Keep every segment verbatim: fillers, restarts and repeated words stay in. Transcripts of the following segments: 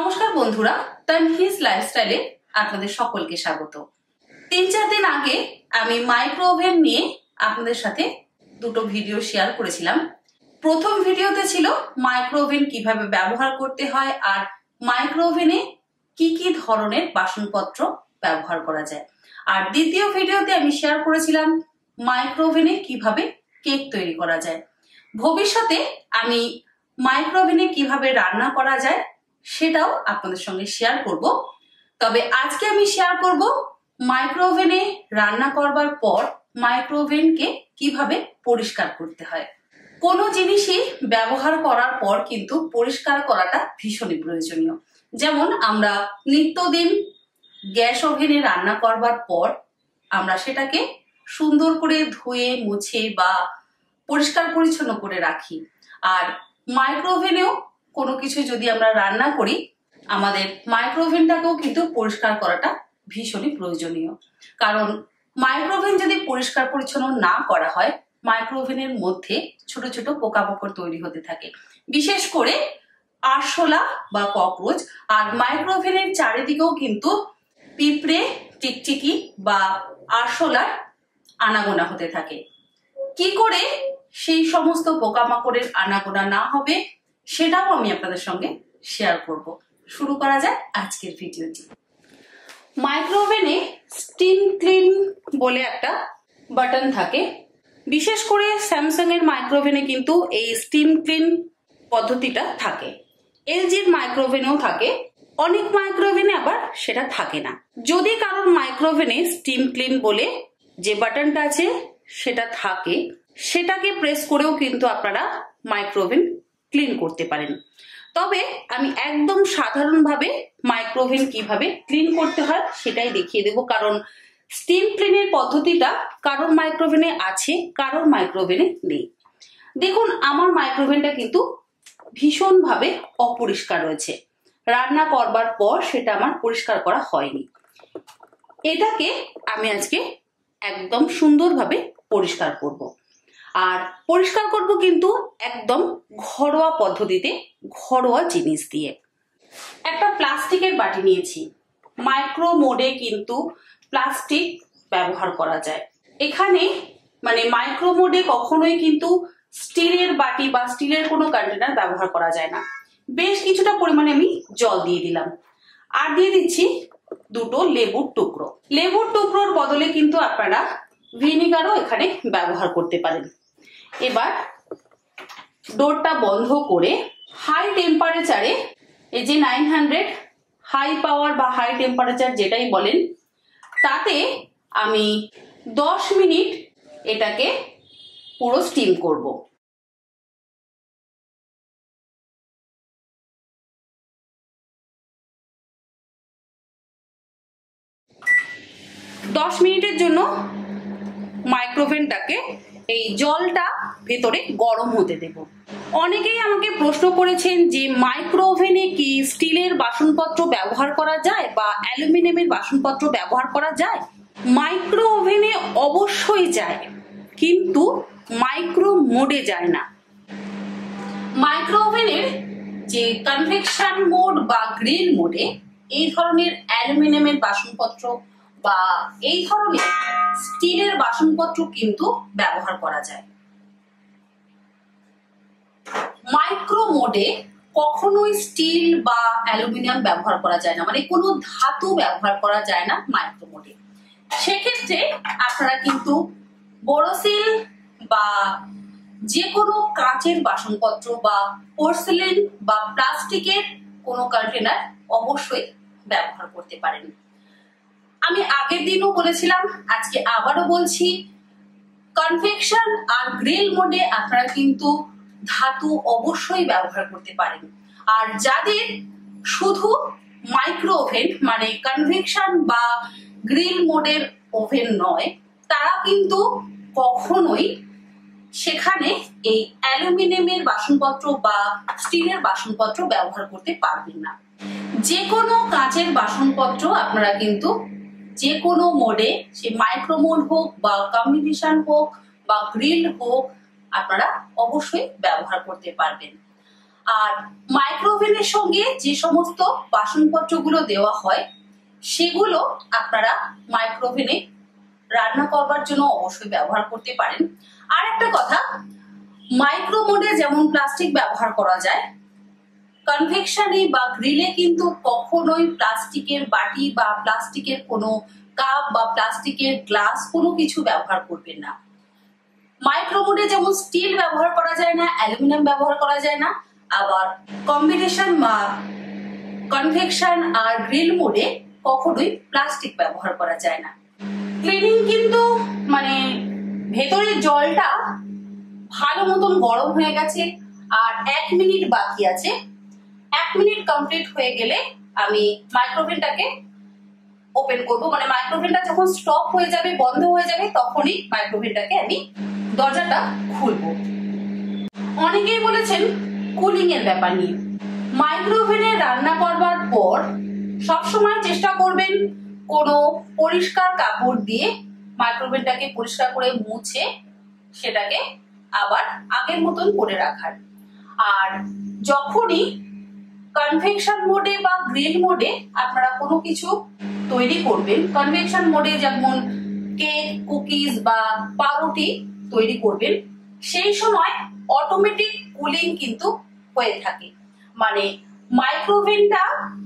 নমস্কার বন্ধুরা, তানহিস লাইফস্টাইলে আপনাদের সকলকে স্বাগত। তিন চার দিন আগে আমি মাইক্রো ওভেন নিয়ে আপনাদের সাথে দুটো ভিডিও শেয়ার করেছিলাম। প্রথম ভিডিওতে ছিল মাইক্রো ওভেন কিভাবে ব্যবহার করতে হয় আর মাইক্রো ওভেনে কি কি ধরনের বাসনপত্র ব্যবহার করা যায়। আর দ্বিতীয় ভিডিওতে আমি শেয়ার করেছিলাম মাইক্রো ওভেনে কিভাবে কেক তৈরি করা যায়। ভবিষ্যতে আমি মাইক্রো ওভেনে কিভাবে রান্না করা যায় সেটাও আপনাদের সঙ্গে শেয়ার করব। তবে আজকে আমি শেয়ার করব মাইক্রো ওভেনে রান্না করবার পর মাইক্রো ওভেনকে কিভাবে পরিষ্কার করতে হয়। কোনো জিনিসই ব্যবহার করার পর কিন্তু পরিষ্কার করাটা ভীষণই প্রয়োজনীয়। যেমন আমরা নিত্যদিন গ্যাস ওভেনে রান্না করবার পর আমরা সেটাকে সুন্দর করে ধুয়ে মুছে বা পরিষ্কার পরিচ্ছন্ন করে রাখি। আর মাইক্রো ওভেনেও কোনো কিছু যদি আমরা রান্না করি আমাদের মাইক্রো ওভেনটাকেও কিন্তু পরিষ্কার করাটা ভীষণই প্রয়োজনীয়। কারণ মাইক্রো ওভেন যদি পরিষ্কার পরিচ্ছন্ন না করা হয় মাইক্রো ওভেনের মধ্যে ছোট ছোট পোকামাকড় তৈরি হতে থাকে, বিশেষ করে আরশোলা বা ককরোচ। আর মাইক্রো ওভেনের চারিদিকেও কিন্তু পিঁপড়ে, টিকটিকি বা আরশোলার আনাগোনা হতে থাকে। কি করে সেই সমস্ত পোকামাকড়ের আনাগোনা না হবে সেটাও আমি আপনাদের সঙ্গে শেয়ার করব। শুরু করা যায় আজকের ভিডিওটি। মাইক্রো ওভেনে স্টিম ক্লিন বলে একটা বাটন থাকে। বিশেষ করে স্যামসাং এর মাইক্রো ওভেনে কিন্তু এই স্টিম ক্লিন পদ্ধতিটা থাকে। এলজির মাইক্রো ওভেনেও থাকে, অনেক মাইক্রো ওভেনে আবার সেটা থাকে না। যদি কারোর মাইক্রো ওভেনে স্টিম ক্লিন বলে যে বাটনটা আছে সেটা থাকে, সেটাকে প্রেস করেও কিন্তু আপনারা মাইক্রো ওভেন ক্লিন করতে পারেন। তবে আমি একদম সাধারণভাবে মাইক্রো ওভেন কিভাবে ক্লিন করতে হয় সেটাই দেখিয়ে দেব। কারণ স্টিম ক্লিনের পদ্ধতিটা কারোর মাইক্রো ওভেনে আছে, কারোর মাইক্রো ওভেনে নেই। দেখুন, আমার মাইক্রো ওভেনটা কিন্তু ভীষণভাবে অপরিষ্কার রয়েছে। রান্না করবার পর সেটা আমার পরিষ্কার করা হয়নি। এটাকে আমি আজকে একদম সুন্দরভাবে পরিষ্কার করব। আর পরিষ্কার করব কিন্তু একদম ঘরোয়া পদ্ধতিতে, ঘরোয়া জিনিস দিয়ে। একটা প্লাস্টিকের বাটি নিয়েছি। মাইক্রো মোডে কিন্তু প্লাস্টিক ব্যবহার করা যায়। এখানে মানে মাইক্রো মোডে কখনোই কিন্তু স্টিলের বাটি বা স্টিলের কোনো কন্টেনার ব্যবহার করা যায় না। বেশ কিছুটা পরিমাণে আমি জল দিয়ে দিলাম আর দিয়ে দিচ্ছি দুটো লেবুর টুকরো। লেবুর টুকরোর বদলে কিন্তু আপনারা ভিনিগারও এখানে ব্যবহার করতে পারেন। এবার ডোরটা বন্ধ করে হাই টেম্পারেচারে, এই যে নাইন হান্ড্রেড হাই পাওয়ার বা হাই টেম্পারেচার যেটাই বলেন, তাতে আমি দশ মিনিট এটাকে পুরো স্টিম করব। দশ মিনিটের জন্য মাইক্রো ওভেনটাকে এই জলটা ভেতরে গরম হতে দেব। অনেকেই আমাকে প্রশ্ন করেছেন যে মাইক্রো ওভেনে কি স্টিলের বাসনপত্র ব্যবহার করা যায় বা অ্যালুমিনিয়ামের বাসনপত্র ব্যবহার করা যায়। মাইক্রো ওভেনে অবশ্যই যায়, কিন্তু মাইক্রো মোডে যায় না। মাইক্রো ওভেনের যে কনভেকশন মোড বা গ্রিল মোডে এই ধরনের অ্যালুমিনিয়ামের বাসনপত্র বা এই ধরনের স্টিলের বাসনপত্র কিন্তু ব্যবহার করা যায়। মাইক্রো মোডে কখনোই স্টিল বা অ্যালুমিনিয়াম ব্যবহার করা যায় না, মানে কোনো ধাতু ব্যবহার করা যায় না মাইক্রো মোডে। সেক্ষেত্রে আপনারা কিন্তু বোরোসিল বা যে কোনো কাঁচের বাসনপত্র বা পোর্সেলেন বা প্লাস্টিকের কোনো কন্টেনার অবশ্যই ব্যবহার করতে পারেন। আমি আগের দিনও বলেছিলাম, আজকে আবারও বলছি, কনভেকশন আর গ্রিল মোডে আপনারা কিন্তু ধাতু অবশ্যই ব্যবহার করতে পারেন। আর যাদের শুধু মাইক্রো ওভেন মানে কনভেকশন বা গ্রিল মোডের ওভেন নয়, তারা কিন্তু কখনোই সেখানে এই অ্যালুমিনিয়ামের বাসনপত্র বা স্টিলের বাসনপত্র ব্যবহার করতে পারবেন না। যে কোনো কাঁচের বাসনপত্র আপনারা কিন্তু যে কোনো মোডে, সে মাইক্রো মোড হোক বা কম্বিনেশন হোক বা গ্রিল হোক, আপনারা অবশ্যই ব্যবহার করতে পারবেন। আর মাইক্রোওভেনের সঙ্গে যে সমস্ত বাসনপত্রগুলো দেওয়া হয় সেগুলো আপনারা মাইক্রোওভেনে রান্না করবার জন্য অবশ্যই ব্যবহার করতে পারেন। আর একটা কথা, মাইক্রো মোডে যেমন প্লাস্টিক ব্যবহার করা যায়, কনভেকশনে বা গ্রিলে কিন্তু কখনোই প্লাস্টিকের বাটি বা প্লাস্টিকের কোনো কাপ বা প্লাস্টিকের গ্লাস কোনো কিছু ব্যবহার করবেন না। মাইক্রো মোডে যেমন স্টিল ব্যবহার করা যায় না, অ্যালুমিনিয়াম ব্যবহার করা যায় না, আবার কম্বিনেশন বা কনভেকশন আর গ্রিল মোডে কখনোই প্লাস্টিক ব্যবহার করা যায় না। ক্লিনিং কিন্তু মানে ভেতরের জলটা ভালো মতন গরম হয়ে গেছে আর এক মিনিট বাকি আছে। এক মিনিট কমপ্লিট হয়ে গেলে আমি মাইক্রোওভেনটাকে ওপেন করব, মানে মাইক্রোওভেনটা যখন স্টপ হয়ে যাবে, বন্ধ হয়ে যাবে, তখনই মাইক্রোওভেনটাকে আমি দরজাটা খুলবো। অনেকেই বলেছেন কুলিং এর ব্যাপার নিয়ে। মাইক্রোওভেনে রান্না করবার পর সবসময় চেষ্টা করবেন কোনো পরিষ্কার কাপড় দিয়ে মাইক্রোওভেনটাকে পরিষ্কার করে মুছে সেটাকে আবার আগের মতন করে রাখার। আর যখনই কনভেকশন মোডে বা গ্রিল মোডে আপনারা কোনো কিছু তৈরি করবেন, কনভেকশন মোডে যেমন কেক, কুকিজ বা পাউরুটি তৈরি করবেন, সেই সময় অটোমেটিক কুলিং কিন্তু হয়ে থাকে। মানে মাইক্রোওভেনটা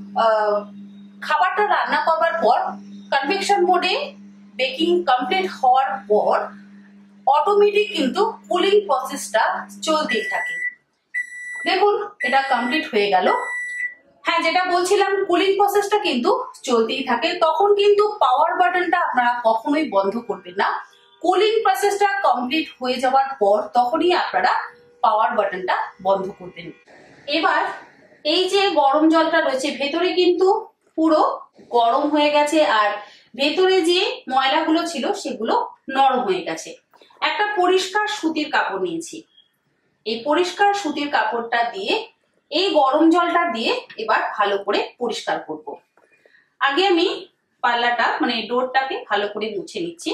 খাবারটা রান্না করবার পর কনভেকশন মোডে বেকিং কমপ্লিট হওয়ার পর অটোমেটিক কিন্তু কুলিং প্রসেসটা চলতেই থাকে। দেখুন এটা কমপ্লিট হয়ে গেল। হ্যাঁ, যেটা বলছিলাম, কুলিং প্রসেসটা কিন্তু চলতেই থাকে। তখন কিন্তু পাওয়ার বাটনটা আপনারা কখনোই বন্ধ করবেন না। কুলিং প্রসেসটা কমপ্লিট হয়ে যাওয়ার পর তখনই আপনারা পাওয়ার বাটনটা বন্ধ করবেন। এবার এই যে গরম জলটা রয়েছে ভেতরে কিন্তু পুরো গরম হয়ে গেছে আর ভেতরে যে ময়লাগুলো ছিল সেগুলো নরম হয়ে গেছে। একটা পরিষ্কার সুতির কাপড় নিয়েছি। এই পরিষ্কার সুতির কাপড়টা দিয়ে এই গরম জলটা দিয়ে এবার ভালো করে পরিষ্কার করব। আগে আমি পাল্লাটা মানে ডোরটাকে ভালো করে মুছে নিচ্ছি।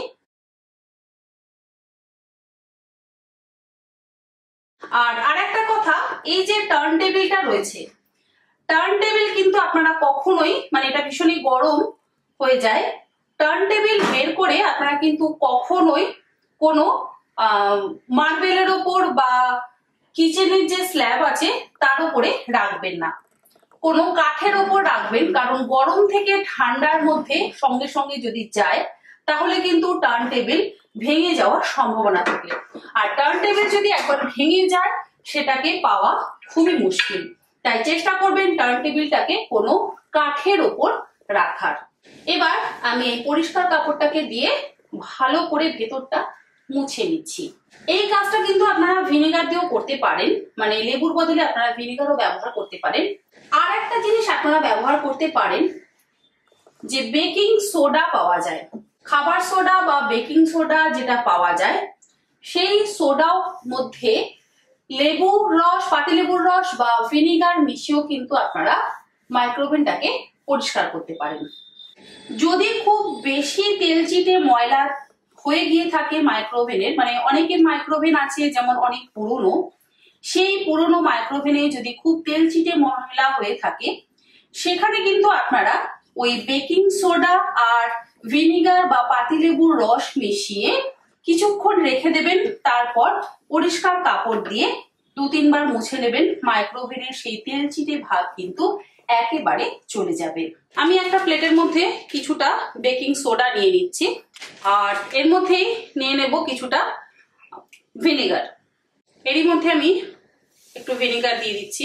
আর আরেকটা কথা, এই যে টার্ন টেবিলটা রয়েছে, টার্ন টেবিল কিন্তু আপনারা কখনোই, মানে এটা ভীষণই গরম হয়ে যায়, টার্ন টেবিল বের করে আপনারা কিন্তু কখনোই কোনো মার্বেলের ওপর বা কিচেনের যে স্ল্যাব আছে তার উপরে রাখবেন না, কোনো কাঠের ওপর রাখবেন। কারণ গরম থেকে ঠান্ডার মধ্যে সঙ্গে সঙ্গে যদি যায় তাহলে কিন্তু টার্ন টেবিল ভেঙে যাওয়ার সম্ভাবনা থাকে। আর টার্ন টেবিল যদি একবার ভেঙে যায় সেটাকে পাওয়া খুবই মুশকিল। তাই চেষ্টা করবেন টার্ন টেবিলটাকে কোনো কাঠের ওপর রাখার। এবার আমি এই পরিষ্কার কাপড়টাকে দিয়ে ভালো করে ভেতরটা মুছে নিচ্ছি। এই কাজটা কিন্তু আপনারা ভিনেগার দিয়েও করতে পারেন, মানে লেবুর বদলে আপনারা ভিনেগারও ব্যবহার করতে পারেন। আর একটা জিনিস আপনারা ব্যবহার করতে পারেন, যে বেকিং সোডা পাওয়া যায়, খাবার সোডা বা বেকিং সোডা যেটা পাওয়া যায়, সেই সোডার মধ্যে লেবুর রস, পাতিলেবুর রস বা ভিনেগার মিশিয়েও কিন্তু আপনারা মাইক্রোওভেনটাকে পরিষ্কার করতে পারেন। যদি খুব বেশি তেলচিটে ময়লা হয়ে গিয়ে থাকে মাইক্রোওভেনের, মানে অনেকের মাইক্রোওভেন আছে যেমন অনেক পুরনো, সেই পুরনো মাইক্রোওভেনে যদি খুব তেলচিটে ময়লা হয়ে থাকে সেখানে কিন্তু আপনারা ওই বেকিং সোডা আর ভিনেগার বা পাতিলেবুর রস মিশিয়ে কিছুক্ষণ রেখে দেবেন। তারপর পরিষ্কার কাপড় দিয়ে দু তিনবার মুছে নেবেন। মাইক্রোওভেনের সেই তেলচিটে ভাব কিন্তু একেবারে চলে যাবে। আমি একটা প্লেটের মধ্যে কিছুটা বেকিং সোডা নিয়ে নিচ্ছি আর এর মধ্যেই নিয়ে নেব কিছুটা ভিনেগার। এরই মধ্যে আমি একটু ভিনেগার দিয়ে দিচ্ছি।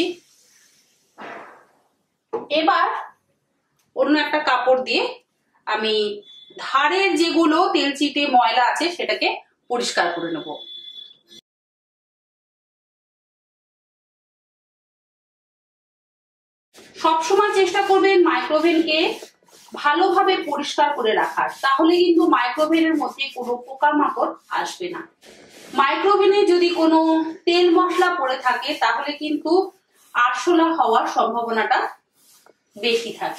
এবার অন্য একটা কাপড় দিয়ে আমি ধারের যেগুলো তেলচিটে ময়লা আছে সেটাকে পরিষ্কার করে নেব। সবসময় চেষ্টা করবেন মাইক্রোওভেনকে ভালোভাবে পরিষ্কার করে রাখার, তাহলে কিন্তু মাইক্রোওভেনের মধ্যে কোনো পোকামাকড় আসবে না। মাইক্রোওভেনে যদি কোনো তেল মশলা পড়ে থাকে তাহলে কিন্তু আরশোলা হওয়ার সম্ভাবনাটা বেশি থাকে।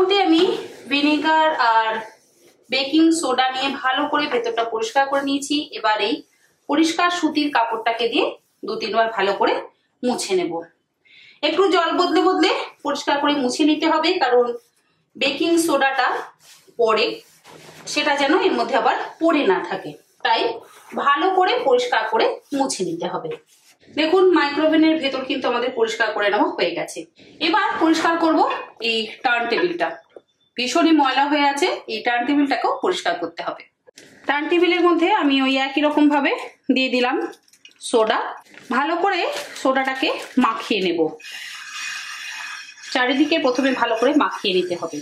মধ্যে আমি ভিনেগার আর বেকিং সোডা নিয়ে ভালো করে ভেতরটা পরিষ্কার করে নিয়েছি। এবার এই পরিষ্কার সুতির কাপড়টাকে দিয়ে দু তিনবার ভালো করে মুছে নেব। একটু জল বদলে বদলে পরিষ্কার করে মুছে নিতে হবে, কারণ বেকিং সোডাটা পড়ে, সেটা যেন এর মধ্যে আবার পড়ে না থাকে, তাই ভালো করে পরিষ্কার করে মুছে নিতে হবে। দেখুন মাইক্রোওভেনের ভেতর কিন্তু আমাদের পরিষ্কার করে নেওয়া হয়ে গেছে। এবার পরিষ্কার করব এই টার্ন টেবিলটা, ভীষণই ময়লা হয়ে আছে, এই টার্ন টেবিলটাকেও পরিষ্কার করতে হবে। টার্ন টেবিলের মধ্যে আমি ওই একই রকম ভাবে দিয়ে দিলাম সোডা। ভালো করে সোডাটাকে মাখিয়ে নেব, চারিদিকে প্রথমে ভালো করে মাখিয়ে নিতে হবে।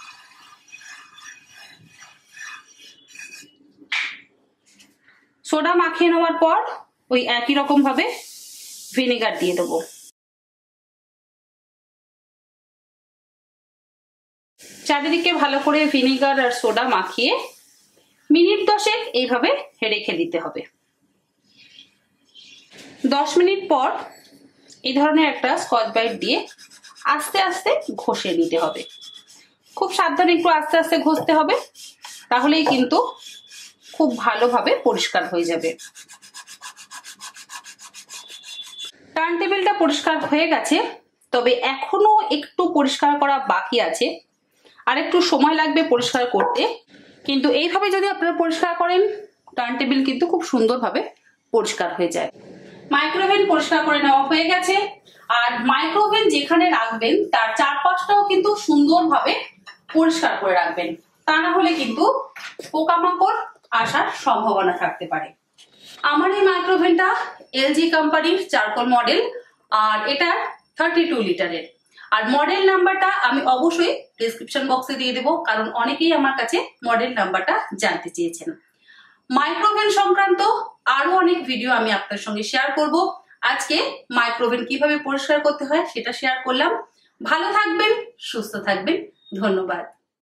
সোডা মাখিয়ে নেওয়ার পর ওই একই রকম ভাবে ভিনেগার দিয়ে দেবো। চারিদিকে ভালো করে ভিনেগার আর সোডা মাখিয়ে মিনিট দশেক এইভাবে রেখে দিতে হবে। দশ মিনিট পর এই ধরনের একটা স্কচ ব্রাইট দিয়ে আস্তে আস্তে ঘষে নিতে হবে। খুব সাবধানে একটু আস্তে আস্তে ঘষতে হবে, তাহলেই কিন্তু খুব ভালোভাবে পরিষ্কার হয়ে যাবে। টার্ন টেবিলটা পরিষ্কার হয়ে গেছে, তবে এখনো একটু পরিষ্কার করা বাকি আছে, আর একটু সময় লাগবে পরিষ্কার করতে। কিন্তু এইভাবে যদি আপনারা পরিষ্কার করেন, টার্ন টেবিল কিন্তু খুব সুন্দরভাবে পরিষ্কার হয়ে যায়। মাইক্রোওভেন পরিষ্কার করে নেওয়া হয়ে গেছে, আর মাইক্রোওভেন যেখানে রাখবেন তার চারপাশটাও কিন্তু সুন্দরভাবে পরিষ্কার করে রাখবেন, তা না হলে কিন্তু পোকামাকড় আসার সম্ভাবনা থাকতে পারে। আমার এই মাইক্রোওভেনটা এলজি কোম্পানির চারকোল মডেল, আর এটা থার্টি টু লিটারের। আর মডেল নাম্বারটা আমি অবশ্যই ডিসক্রিপশন বক্সে দিয়ে দেবো, কারণ অনেকেই আমার কাছে মডেল নাম্বারটা জানতে চেয়েছেন। মাইক্রোওভেন সংক্রান্ত আরো অনেক ভিডিও আমি আপনার সঙ্গে শেয়ার করব। আজকে মাইক্রোওভেন কিভাবে পরিষ্কার করতে হয় সেটা শেয়ার করলাম। ভালো থাকবেন, সুস্থ থাকবেন, ধন্যবাদ।